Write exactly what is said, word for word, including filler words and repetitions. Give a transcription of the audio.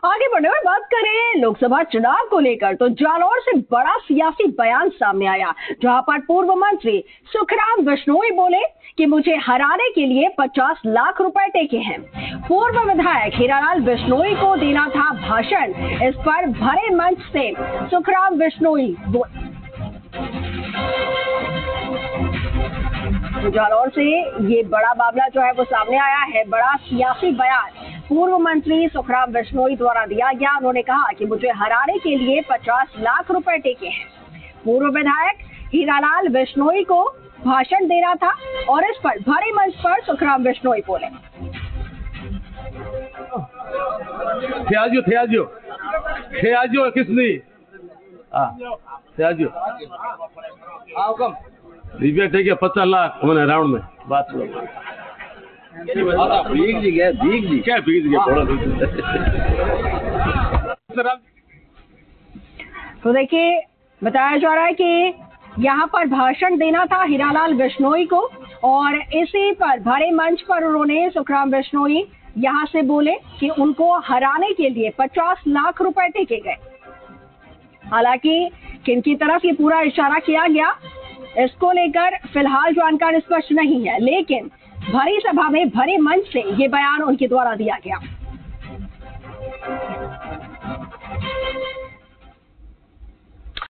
आगे बढ़ने और बात करें लोकसभा चुनाव को लेकर तो जालौर से बड़ा सियासी बयान सामने आया, जहां पर पूर्व मंत्री सुखराम बिश्नोई बोले कि मुझे हराने के लिए पचास लाख रुपए टेके हैं। पूर्व विधायक हीरालाल बिश्नोई को देना था भाषण, इस पर भरे मंच से सुखराम बिश्नोई बोले। जालौर से ये बड़ा मामला जो है वो सामने आया है, बड़ा सियासी बयान पूर्व मंत्री सुखराम बिश्नोई द्वारा दिया गया। उन्होंने कहा कि मुझे हराने के लिए पचास लाख रुपए टेके हैं। पूर्व विधायक हीरालाल बिश्नोई को भाषण देना था और इस पर भरे मंच पर सुखराम बिश्नोई बोले। थियाजियो थियाजियो थियाजियो किसने थियाजियो आओ कम रिपे टेके पचास लाख मैंने राउंड में बात भीग जी गया भीग जी क्या भीग गया थोड़ा। तो देखिए बताया जा रहा है कि यहाँ पर भाषण देना था हीरालाल बिश्नोई को और इसी पर भरे मंच पर उन्होंने सुखराम बिश्नोई यहाँ से बोले कि उनको हराने के लिए पचास लाख रुपए टेके गए। हालांकि किनकी तरफ ये पूरा इशारा किया गया इसको लेकर फिलहाल जानकारी स्पष्ट नहीं है, लेकिन भरी सभा में भरे मंच से ये बयान उनके द्वारा दिया गया।